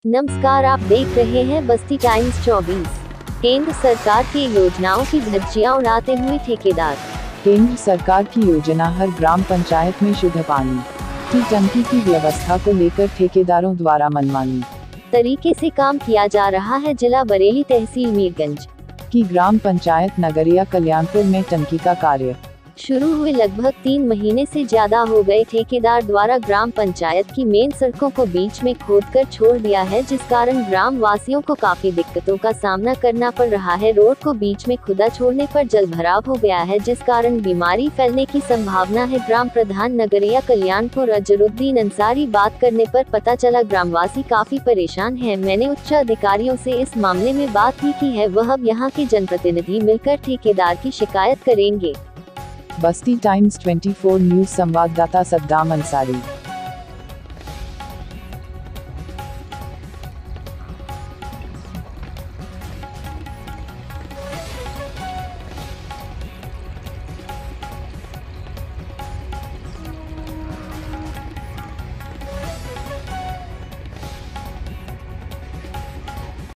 नमस्कार, आप देख रहे हैं बस्ती टाइम्स 24। केंद्र सरकार की योजनाओं की धज्जियां उड़ाते हुए ठेकेदार। केंद्र सरकार की योजना हर ग्राम पंचायत में शुद्ध पानी की टंकी की व्यवस्था को लेकर ठेकेदारों द्वारा मनमानी तरीके से काम किया जा रहा है। जिला बरेली तहसील मीरगंज की ग्राम पंचायत नगरिया कल्याणपुर में टंकी का कार्य शुरू हुए लगभग 3 महीने से ज्यादा हो गए। ठेकेदार द्वारा ग्राम पंचायत की मेन सड़कों को बीच में खोदकर छोड़ दिया है, जिस कारण ग्राम वासियों को काफी दिक्कतों का सामना करना पड़ रहा है। रोड को बीच में खुदा छोड़ने पर जल भराव हो गया है, जिस कारण बीमारी फैलने की संभावना है। ग्राम प्रधान नगरिया कल्याणपुर अजरुद्दीन अंसारी बात करने पर पता चला ग्रामवासी काफी परेशान है। मैंने उच्च अधिकारियों से इस मामले में बात भी की है, वह अब यहाँ के जनप्रतिनिधि मिलकर ठेकेदार की शिकायत करेंगे। बस्ती टाइम्स 24 न्यूज संवाददाता सद्दाम अंसारी।